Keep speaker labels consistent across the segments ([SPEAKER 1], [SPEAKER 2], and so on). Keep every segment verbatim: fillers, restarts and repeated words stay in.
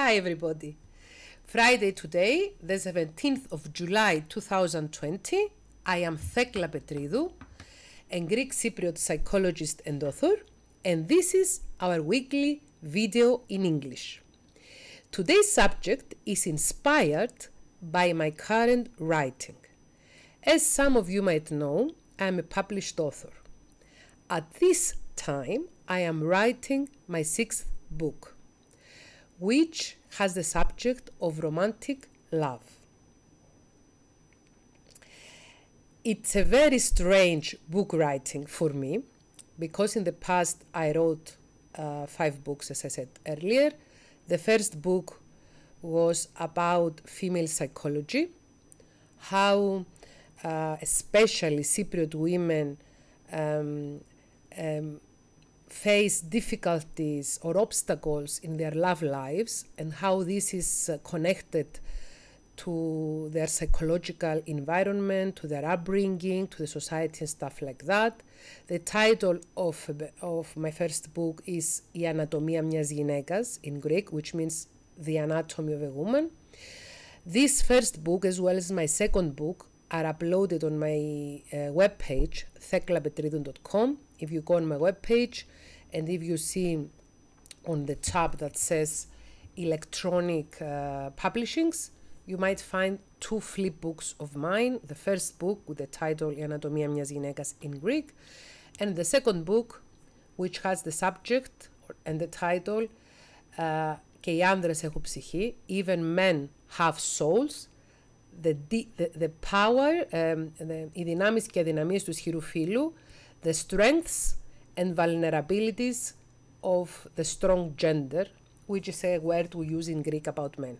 [SPEAKER 1] Hi everybody. Friday today, the seventeenth of July two thousand twenty. I am Thekla Petridou, a Greek Cypriot psychologist and author, and this is our weekly video in English. Today's subject is inspired by my current writing. As some of you might know, I am a published author. At this time, I am writing my sixth book, which has the subject of romantic love. It's a very strange book writing for me, because in the past I wrote uh, five books, as I said earlier. The first book was about female psychology, how uh, especially Cypriot women um, um, face difficulties or obstacles in their love lives, and how this is uh, connected to their psychological environment, to their upbringing, to the society and stuff like that. The title of, of my first book is «Η ανατομία μιας γυναίκας» in Greek, which means The Anatomy of a Woman. This first book, as well as my second book, are uploaded on my uh, webpage, thekla petridou dot com. If you go on my webpage, and if you see on the tab that says electronic uh, publishings, you might find two flip books of mine. The first book with the title «Η ανατομία μιας γυναίκας» in Greek, and the second book, which has the subject and the title uh, «Και οι άνδρες έχουν ψυχή», Even Men Have Souls, the, the, the power, um, the, οι δυνάμεις και αδυναμίες του ισχυρού φύλου, the strengths and vulnerabilities of the strong gender, which is a word we use in Greek about men.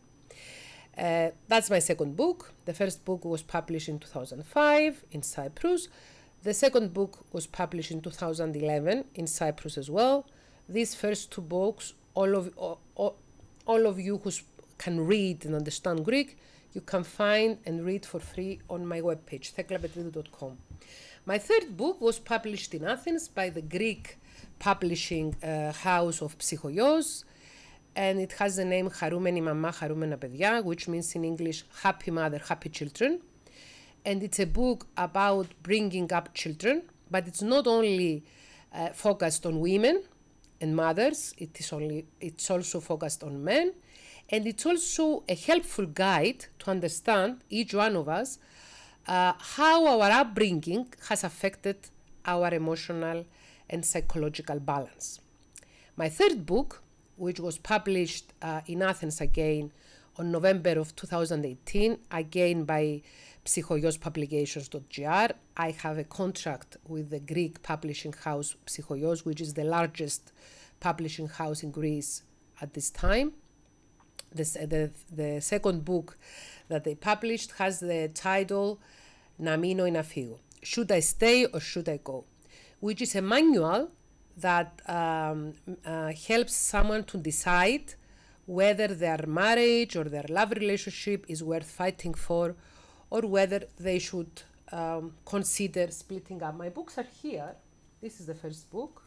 [SPEAKER 1] Uh, that's my second book. The first book was published in two thousand five in Cyprus. The second book was published in two thousand eleven in Cyprus as well. These first two books, all of, all, all of you who can read and understand Greek, you can find and read for free on my webpage, thekla petridou dot com. My third book was published in Athens by the Greek publishing uh, house of Psychoios, and it has the name Χαρούμενη Μαμά, Χαρούμενα Παιδιά, which means in English, Happy Mother, Happy Children. And it's a book about bringing up children, but it's not only uh, focused on women and mothers, it is only, it's also focused on men. And it's also a helpful guide to understand, each one of us, uh, how our upbringing has affected our emotional and psychological balance. My third book, which was published uh, in Athens again on November of two thousand eighteen, again by psychoios publications dot g r. I have a contract with the Greek publishing house Psychoios, which is the largest publishing house in Greece at this time. The, the, the second book that they published has the title «Να μείνω ή να φύγω», Should I Stay or Should I Go?, which is a manual that um, uh, helps someone to decide whether their marriage or their love relationship is worth fighting for, or whether they should um, consider splitting up. My books are here. This is the first book,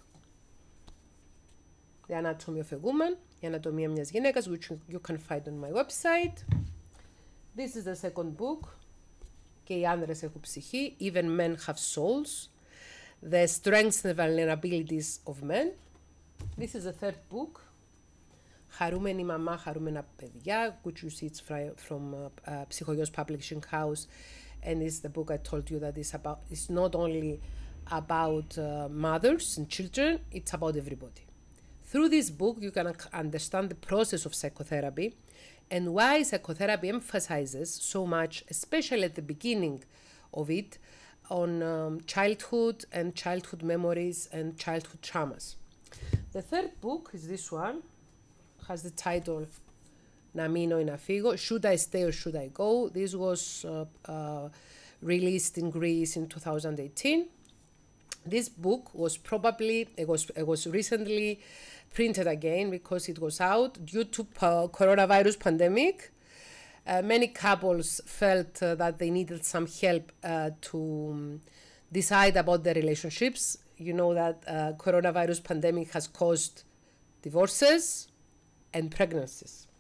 [SPEAKER 1] The Anatomy of a Woman, Η ανατομία μιας γυναίκας, which you can find on my website. This is the second book, Και οι άνδρες έχουν ψυχή, Even Men Have Souls, The Strengths and Vulnerabilities of Men. This is the third book, Χαρούμενη Μαμά, Χαρούμενα Παιδιά, which you see it's from uh, uh, Psychoios Publishing House, and it's the book I told you that is about, it's not only about uh, mothers and children, it's about everybody. Through this book, you can understand the process of psychotherapy and why psychotherapy emphasizes so much, especially at the beginning of it, on um, childhood and childhood memories and childhood traumas. The third book is this one, has the title «Να μείνω ή να φύγω», Should I Stay or Should I Go? This was uh, uh, released in Greece in two thousand eighteen. This book was probably, it was, it was recently printed again because it was out due to uh, coronavirus pandemic. Uh, many couples felt uh, that they needed some help uh, to um, decide about their relationships. You know that uh, coronavirus pandemic has caused divorces and pregnancies.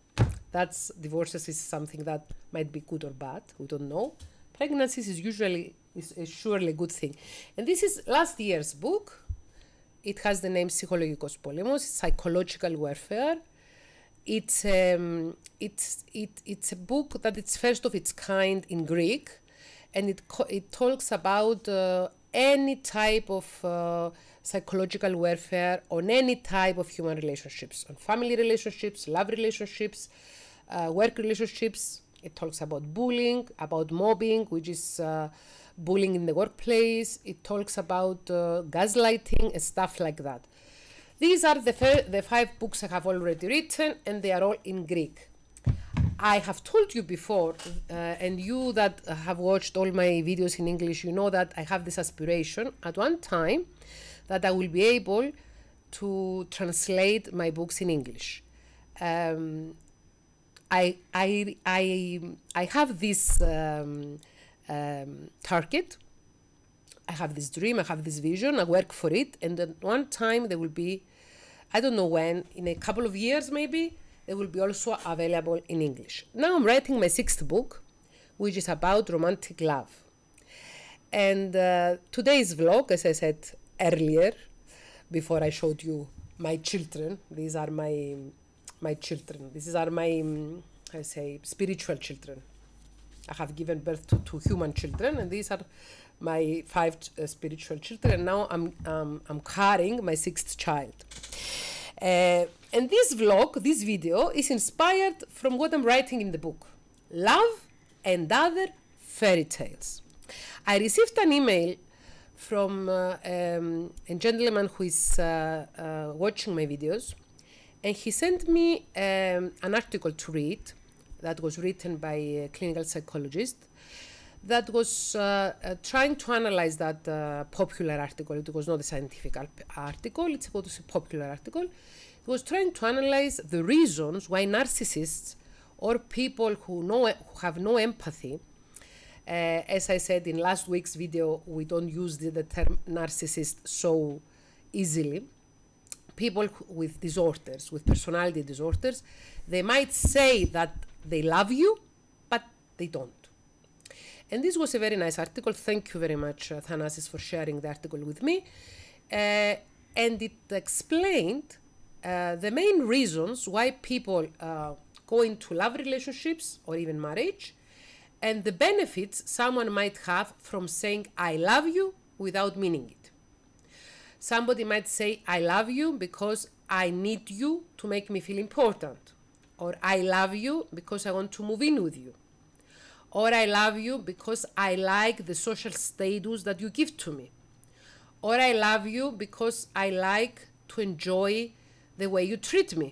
[SPEAKER 1] That's divorces is something that might be good or bad. We don't know. Pregnancies is usually is, is surely a good thing. And this is last year's book. It has the name Psychologikos Πόλεμος, Psychological Warfare. It's um, it's it, it's a book that it's first of its kind in Greek, and it it talks about uh, any type of uh, psychological warfare on any type of human relationships, on family relationships, love relationships, uh, work relationships. It talks about bullying, about mobbing, which is uh, bullying in the workplace. It talks about uh, gaslighting and stuff like that. These are the, the five books I have already written, and they are all in Greek. I have told you before, uh, and you that have watched all my videos in English, you know that I have this aspiration at one time that I will be able to translate my books in English. Um, I, I, I, I have this um, um, target, I have this dream, I have this vision, I work for it, and at one time there will be, I don't know when, in a couple of years maybe, they will be also available in English. Now I'm writing my sixth book, which is about romantic love. And uh, today's vlog, as I said earlier, before I showed you my children, these are my my children. These are my, um, I say, spiritual children. I have given birth to two human children, and these are my five uh, spiritual children. And now I'm um, I'm carrying my sixth child. Uh, and this vlog, this video, is inspired from what I'm writing in the book, Love and Other Fairy Tales. I received an email from uh, um, a gentleman who is uh, uh, watching my videos, and he sent me um, an article to read that was written by a clinical psychologist that was uh, uh, trying to analyze that uh, popular article. It was not a scientific article, it's about a popular article. It was trying to analyze the reasons why narcissists or people who, know, who have no empathy, uh, as I said in last week's video, we don't use the, the term narcissist so easily. People with disorders, with personality disorders, they might say that they love you, but they don't. And this was a very nice article. Thank you very much, uh, Thanasis, for sharing the article with me. Uh, and it explained uh, the main reasons why people uh, go into love relationships or even marriage, and the benefits someone might have from saying, I love you, without meaning it. Somebody might say, I love you because I need you to make me feel important. Or I love you because I want to move in with you. Or I love you because I like the social status that you give to me. Or I love you because I like to enjoy the way you treat me.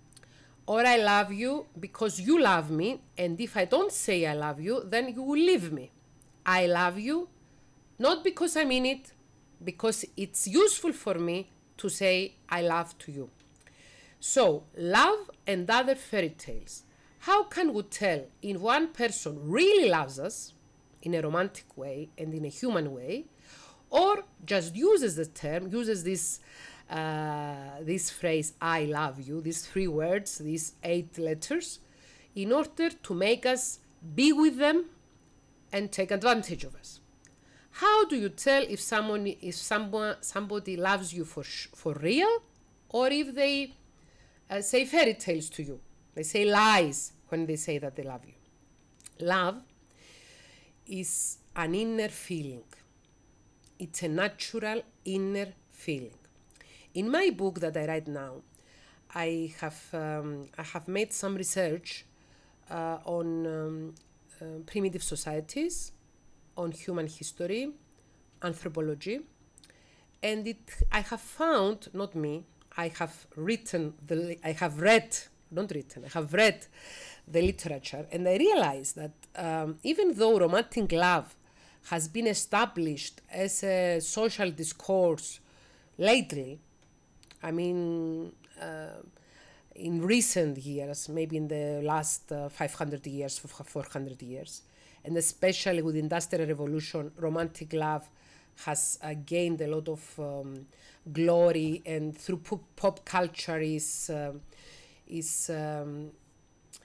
[SPEAKER 1] Or I love you because you love me, and if I don't say I love you, then you will leave me. I love you, not because I mean it, because it's useful for me to say I love to you. So, love and other fairy tales. How can we tell if one person really loves us in a romantic way and in a human way, or just uses the term, uses this, uh, this phrase, I love you, these three words, these eight letters, in order to make us be with them and take advantage of us? How do you tell if someone, if someone, somebody loves you for, for real, or if they uh, say fairy tales to you? They say lies when they say that they love you. Love is an inner feeling. It's a natural inner feeling. In my book that I write now, I have, um, I have made some research uh, on um, uh, primitive societies, on human history, anthropology, and it, I have found, not me, I have written, the, I have read, not written, I have read the literature, and I realized that um, even though romantic love has been established as a social discourse lately, I mean, uh, in recent years, maybe in the last uh, five hundred years, four hundred years, and especially with the Industrial Revolution, romantic love has uh, gained a lot of um, glory, and through pop, pop culture is, uh, is, um,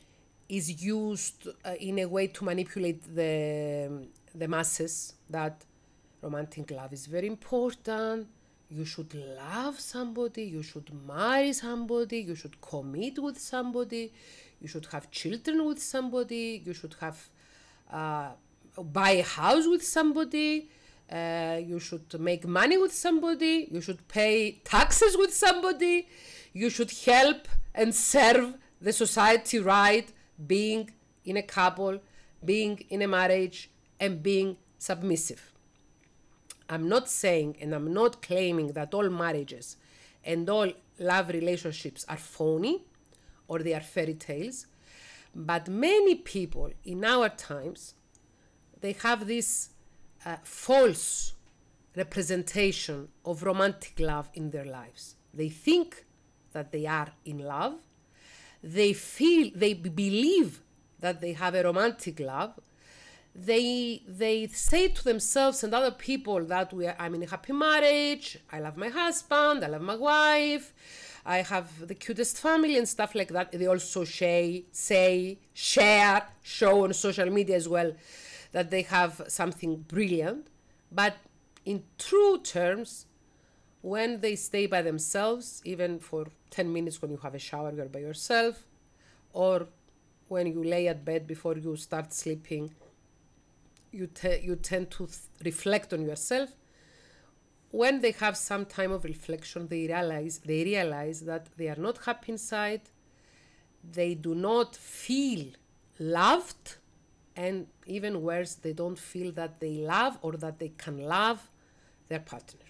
[SPEAKER 1] is used uh, in a way to manipulate the, the masses, that romantic love is very important, you should love somebody, you should marry somebody, you should commit with somebody, you should have children with somebody, you should have uh, buy a house with somebody, uh, you should make money with somebody, you should pay taxes with somebody, you should help and serve the society right, being in a couple, being in a marriage, and being submissive. I'm not saying and I'm not claiming that all marriages and all love relationships are phony or they are fairy tales, but many people in our times, they have this uh, false representation of romantic love in their lives. They think that they are in love. They feel, they believe that they have a romantic love. They they say to themselves and other people that we are, I'm in a happy marriage, I love my husband, I love my wife, I have the cutest family and stuff like that. They also say, say, share, show on social media as well that they have something brilliant. But in true terms, when they stay by themselves, even for ten minutes when you have a shower, you're by yourself, or when you lay at bed before you start sleeping, you, te- you tend to th- reflect on yourself. When they have some time of reflection, they realize, they realize that they are not happy inside, they do not feel loved, and even worse, they don't feel that they love or that they can love their partner.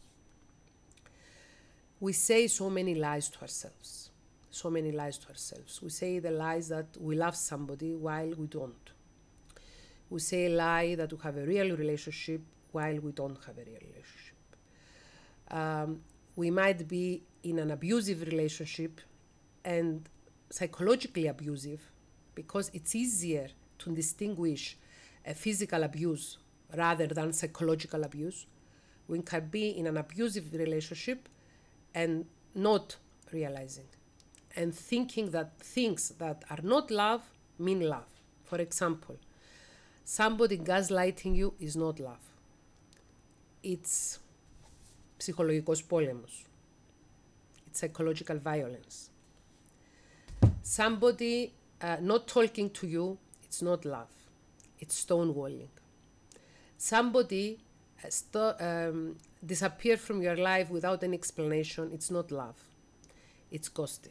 [SPEAKER 1] We say so many lies to ourselves, so many lies to ourselves. We say the lies that we love somebody while we don't. We say a lie that we have a real relationship while we don't have a real relationship. Um, we might be in an abusive relationship and psychologically abusive because it's easier to distinguish a physical abuse rather than psychological abuse. We can be in an abusive relationship and not realizing and thinking that things that are not love mean love. For example, somebody gaslighting you is not love. It's psychological πόλεμος. It's psychological violence. Somebody uh, not talking to you, it's not love. It's stonewalling. Somebody uh, st- um, disappear from your life without any explanation, it's not love. It's ghosting.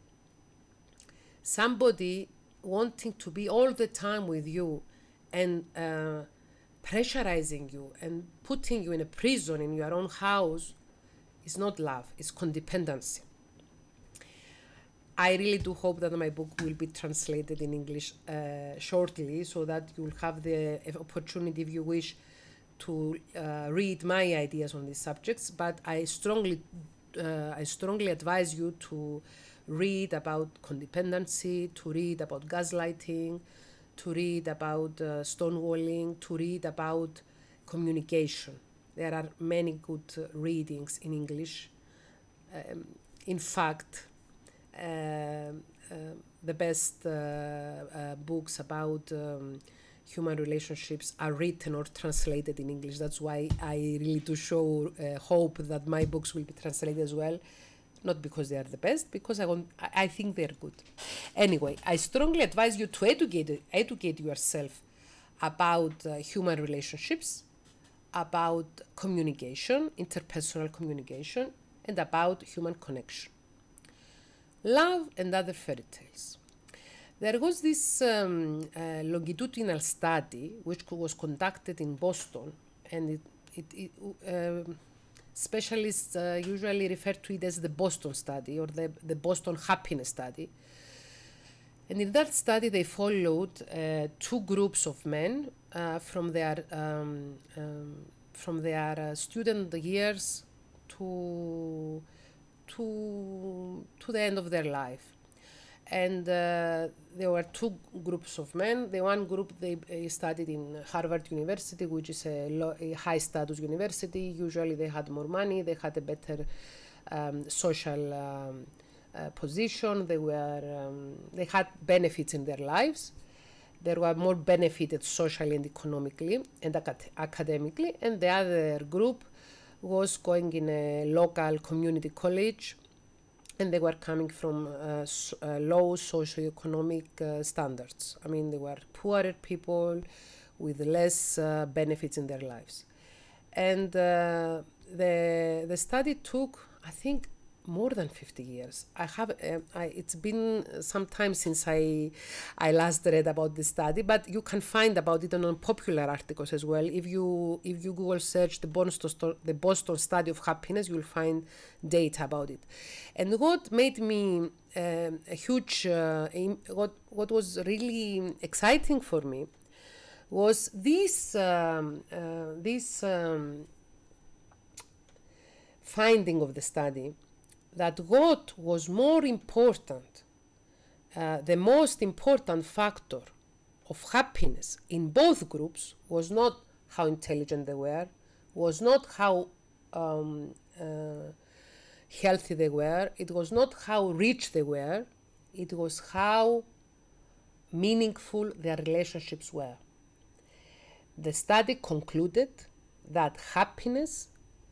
[SPEAKER 1] Somebody wanting to be all the time with you and uh, pressurizing you and putting you in a prison in your own house is not love, it's codependency. I really do hope that my book will be translated in English uh, shortly, so that you'll have the opportunity, if you wish, to uh, read my ideas on these subjects. But I strongly, uh, I strongly advise you to read about codependency, to read about gaslighting, to read about uh, stonewalling, to read about communication. There are many good uh, readings in English. Um, in fact, uh, uh, the best uh, uh, books about um, human relationships are written or translated in English. That's why I really do show uh, hope that my books will be translated as well. Not because they are the best, because I want, I think they're good. Anyway, I strongly advise you to educate educate yourself about uh, human relationships, about communication, interpersonal communication, and about human connection. Love and other fairy tales. There was this um, uh, longitudinal study which was conducted in Boston, and it, it, it uh, specialists uh, usually refer to it as the Boston study or the, the Boston happiness study. And in that study, they followed uh, two groups of men uh, from their um, um, from their uh, student years to to to the end of their life. And uh, there were two groups of men. The one group, they uh, studied in Harvard University, which is a, low, a high-status university. Usually they had more money, they had a better um, social um, uh, position. They were um, they had benefits in their lives. They were more benefited socially and economically and acad- academically. And the other group was going in a local community college, and they were coming from uh, so, uh, low socioeconomic uh, standards. I mean, they were poorer people with less uh, benefits in their lives. And uh, the the study took, I think, more than fifty years. I have uh, I, it's been some time since I I last read about this study, but you can find about it on popular articles as well. If you if you Google search the Boston the Boston study of happiness, you'll find data about it. And what made me uh, a huge uh, what what was really exciting for me was this um, uh, this um, finding of the study, that what was more important, uh, the most important factor of happiness in both groups was not how intelligent they were, was not how um, uh, healthy they were, it was not how rich they were, it was how meaningful their relationships were. The study concluded that happiness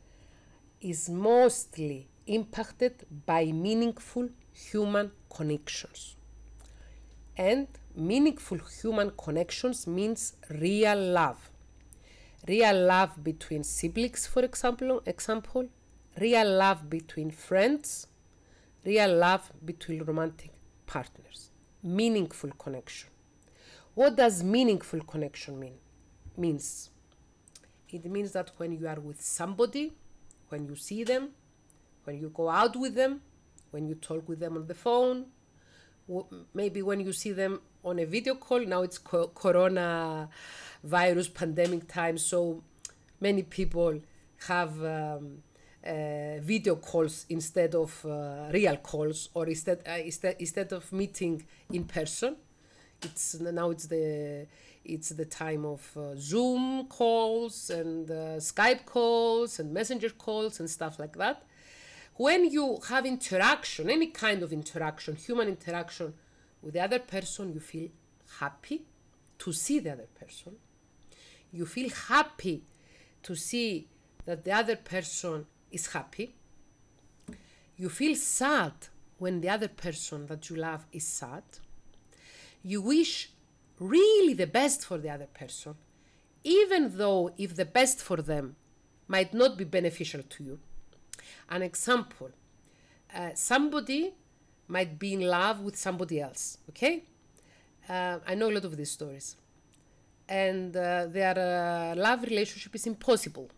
[SPEAKER 1] is mostly impacted by meaningful human connections. And meaningful human connections means real love. Real love between siblings, for example, example, real love between friends, real love between romantic partners. Meaningful connection. What does meaningful connection mean? Means it means that when you are with somebody, when you see them, when you go out with them, when you talk with them on the phone, maybe when you see them on a video call. Now it's co- corona virus pandemic time, so many people have um, uh, video calls instead of uh, real calls, or instead, uh, instead instead of meeting in person. It's now it's the it's the time of uh, Zoom calls and uh, Skype calls and messenger calls and stuff like that. When you have interaction, any kind of interaction, human interaction with the other person, you feel happy to see the other person. You feel happy to see that the other person is happy. You feel sad when the other person that you love is sad. You wish really the best for the other person, even though if the best for them might not be beneficial to you. An example, uh, somebody might be in love with somebody else, okay? Uh, I know a lot of these stories. And uh, their uh, love relationship is impossible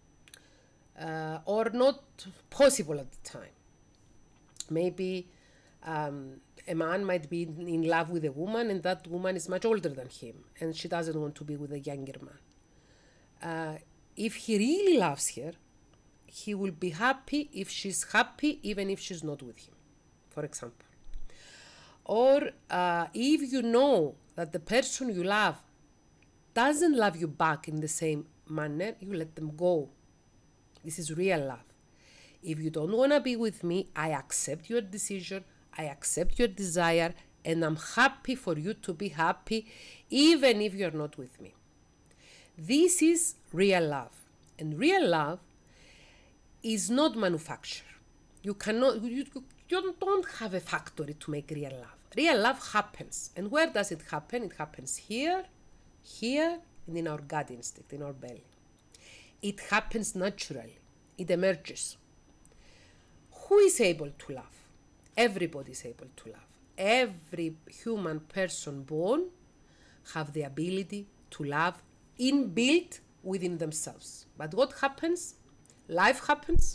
[SPEAKER 1] uh, or not possible at the time. Maybe um, a man might be in love with a woman, and that woman is much older than him, and she doesn't want to be with a younger man. Uh, if he really loves her, he will be happy if she's happy, even if she's not with him, for example. Or uh, if you know that the person you love doesn't love you back in the same manner, you let them go. This is real love. If you don't want to be with me, I accept your decision, I accept your desire, and I'm happy for you to be happy, even if you're not with me. This is real love. And real love is not manufactured. You cannot, you, you don't have a factory to make real love. Real love happens. And where does it happen? It happens here, here, and in our gut instinct, in our belly. It happens naturally. It emerges. Who is able to love? Everybody is able to love. Every human person born have the ability to love inbuilt within themselves. But what happens? Life happens.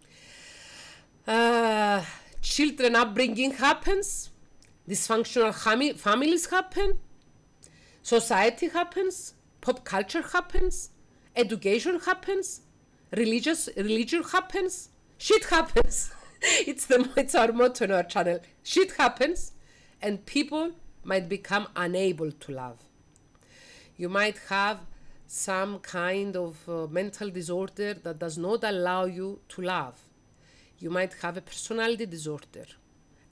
[SPEAKER 1] Uh, children upbringing happens. Dysfunctional hami- families happen. Society happens. Pop culture happens. Education happens. Religious religion happens. Shit happens. It's the it's our motto on our channel. Shit happens, and people might become unable to love. You might have some kind of uh, mental disorder that does not allow you to love. You might have a personality disorder,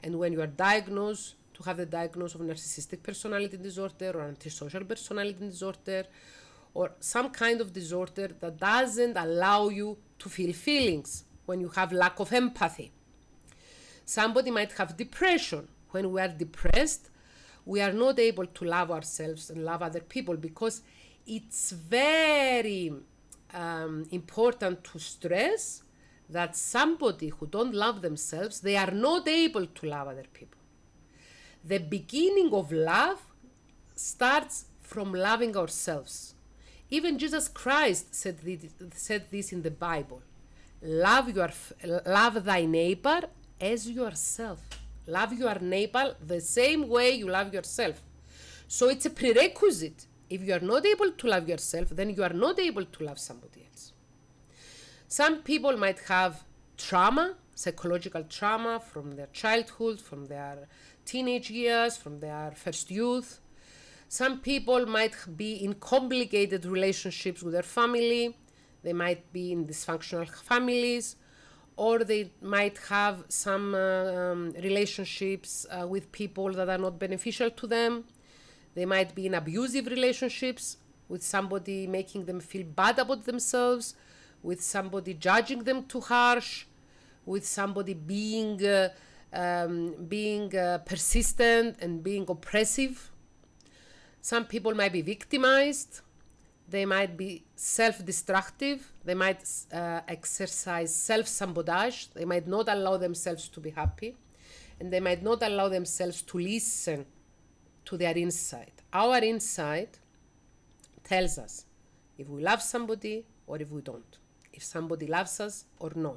[SPEAKER 1] And when you are diagnosed, to have the diagnosis of narcissistic personality disorder or antisocial personality disorder, or some kind of disorder that doesn't allow you to feel feelings, when you have lack of empathy. Somebody might have depression. When we are depressed, we are not able to love ourselves and love other people, because it's very um, important to stress that somebody who don't love themselves, they are not able to love other people. The beginning of love starts from loving ourselves. Even Jesus Christ said this, said this in the Bible. Love your, love thy neighbor as yourself. Love your neighbor the same way you love yourself. So it's a prerequisite. If you are not able to love yourself, then you are not able to love somebody else. Some people might have trauma, psychological trauma from their childhood, from their teenage years, from their first youth. Some people might be in complicated relationships with their family. They might be in dysfunctional families, or they might have some uh, um, relationships uh, with people that are not beneficial to them. They might be in abusive relationships with somebody making them feel bad about themselves, with somebody judging them too harsh, with somebody being, uh, um, being uh, persistent and being oppressive. Some people might be victimized. They might be self-destructive. They might uh, exercise self-sabotage. They might not allow themselves to be happy. And they might not allow themselves to listen to their inside. Our inside tells us if we love somebody or if we don't, if somebody loves us or not.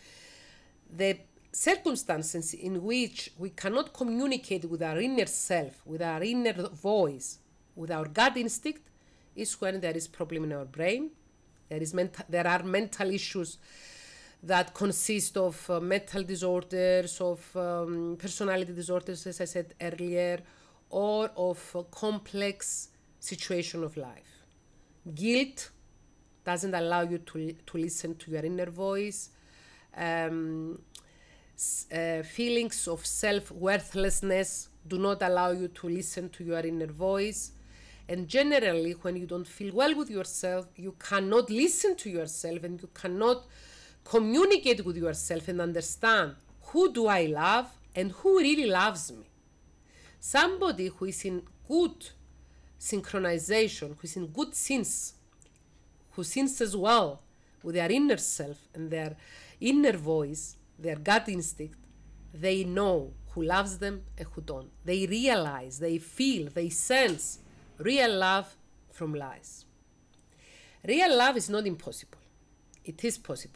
[SPEAKER 1] The circumstances in which we cannot communicate with our inner self, with our inner voice, with our gut instinct, is when there is problem in our brain. There is mental, there are mental issues that consist of uh, mental disorders, of um, personality disorders, as I said earlier, or of a complex situation of life. Guilt doesn't allow you to, to listen to your inner voice. Um, uh, feelings of self-worthlessness do not allow you to listen to your inner voice. And generally, when you don't feel well with yourself, you cannot listen to yourself and you cannot communicate with yourself and understand who do I love and who really loves me. Somebody who is in good synchronization, who is in good sense, who senses well with their inner self and their inner voice, their gut instinct, they know who loves them and who don't. They realize, they feel, they sense real love from lies. Real love is not impossible. It is possible.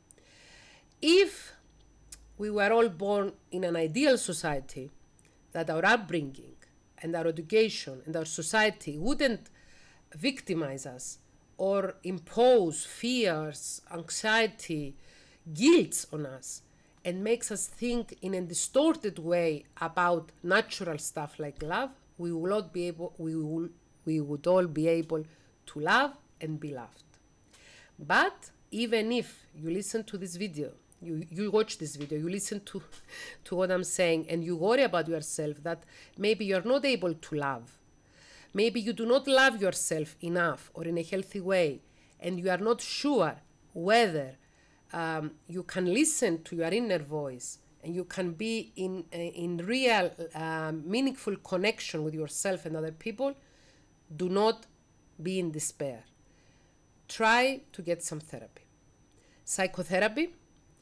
[SPEAKER 1] If we were all born in an ideal society, that our upbringing and our education and our society wouldn't victimize us or impose fears, anxiety, guilt on us, and makes us think in a distorted way about natural stuff like love, we will not be able, we will, we would all be able to love and be loved. But even if you listen to this video, you, you watch this video, you listen to, to what I'm saying, and you worry about yourself that maybe you're not able to love, maybe you do not love yourself enough or in a healthy way, and you are not sure whether um, you can listen to your inner voice and you can be in, uh, in real um, meaningful connection with yourself and other people, do not be in despair. Try to get some therapy. Psychotherapy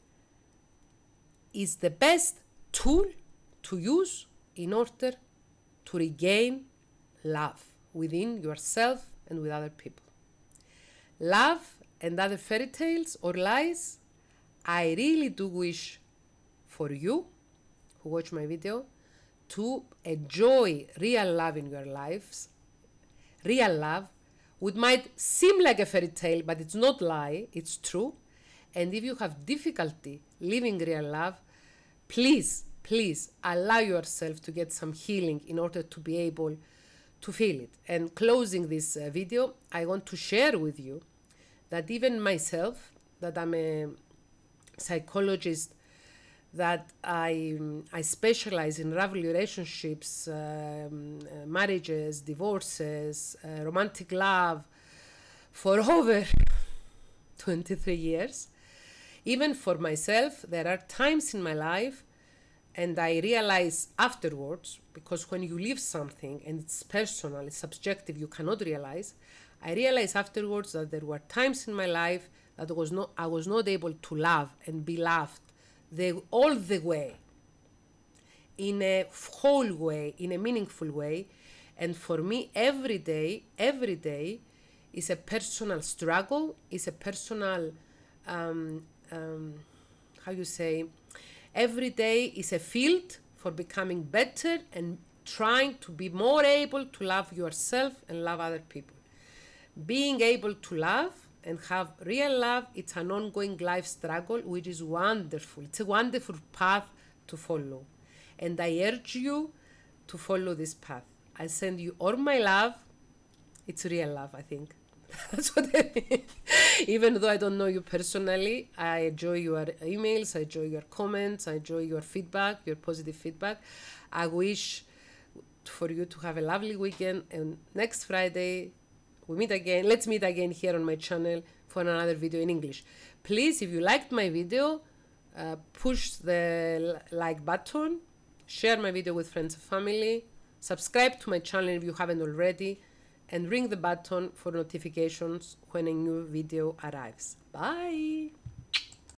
[SPEAKER 1] is the best tool to use in order to regain love within yourself and with other people. Love and other fairy tales or lies, I really do wish for you who watch my video to enjoy real love in your lives. Real love, which might seem like a fairy tale, but it's not lie, it's true. And if you have difficulty living real love, please, please allow yourself to get some healing in order to be able to feel it. And closing this uh, video, I want to share with you that even myself, that I'm a psychologist that I, I specialize in love relationships, um, uh, marriages, divorces, uh, romantic love for over twenty-three years. Even for myself, there are times in my life, and I realize afterwards, because when you live something and it's personal, it's subjective, you cannot realize. I realize afterwards that there were times in my life that was not, I was not able to love and be loved the, all the way, in a whole way, in a meaningful way. And for me, every day, every day is a personal struggle, is a personal, um, um, how you say, every day is a field for becoming better and trying to be more able to love yourself and love other people. Being able to love and have real love, it's an ongoing life struggle, which is wonderful. It's a wonderful path to follow. And I urge you to follow this path. I send you all my love. It's real love, I think. That's what I mean. Even though I don't know you personally, I enjoy your emails, I enjoy your comments, I enjoy your feedback, your positive feedback. I wish for you to have a lovely weekend, and next Friday we meet again. Let's meet again here on my channel for another video in English. Please, if you liked my video, uh, push the like button, share my video with friends and family, subscribe to my channel if you haven't already, and ring the button for notifications when a new video arrives. Bye!